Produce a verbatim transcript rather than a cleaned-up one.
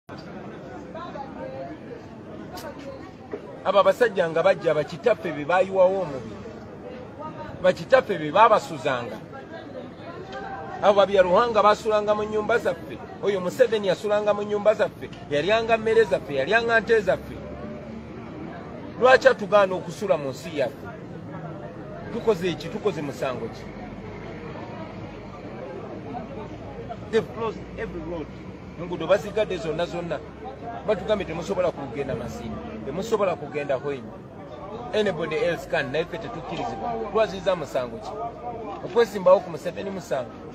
aba basajja nga bajja bakitaffe be bayiwawo omubiri bakitaffe be babasuzanga abo babyaruhanga basulanga mu nyumba zaffe oyo Museveni yasulanga mu nyumba zaffe yalyanga mmere zaffe yalyanga nte zaffe lwaki tugaana okusula mu nsi yaffe tukoze eki tukoze musango ki they've closed every road enguudo bazigadde zonna zonna batugambye temusobola kugenda Masini temusobola kugenda Hoima anybody else can naye ffe tetukkirizibwa twaziiza musango ki okwesimbawo ku Museveni musango